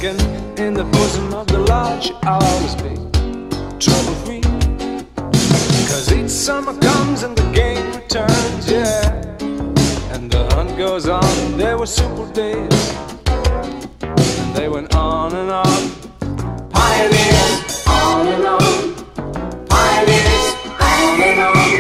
thinking in the bosom of the lodge I'll always be trouble-free. 'Cause each summer comes and the game returns, yeah, and the hunt goes on. There were simple days, and they went on and on. Pioneers, on and on. Pioneers, on and on.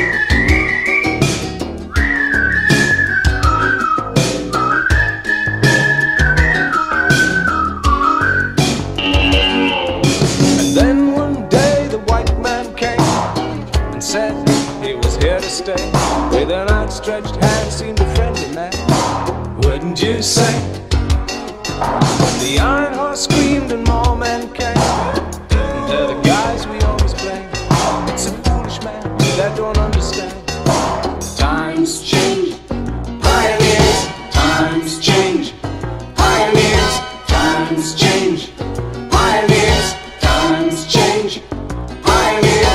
Said he was here to stay. With an outstretched hand seemed a friendly man, wouldn't you say? The iron horse screamed and more men came, and they're the guys we always blame. It's a foolish man that don't understand. Times change, pioneers, times change. Pioneers, times change. Pioneers, times change. Pioneers.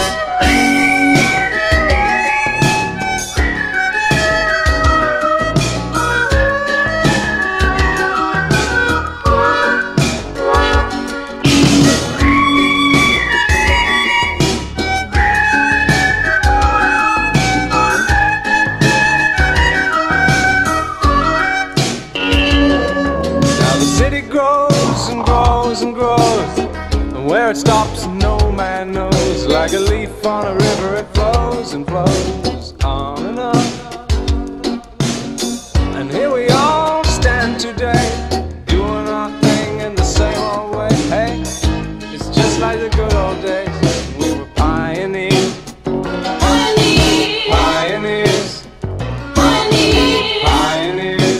Grows and grows and grows, and where it stops no man knows. Like a leaf on a river it flows and flows on and on. And here we all stand today, doing our thing in the same old way. Hey, it's just like the good old days. We were pioneers. Pioneers. Pioneers. Pioneers.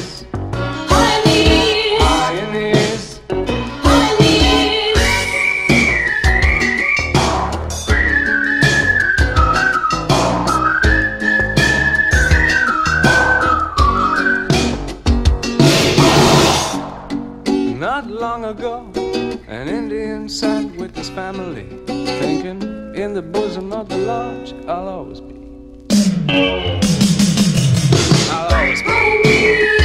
Not long ago, an Indian sat with his family, thinking in the bosom of the lodge I'll always be. I'll always be.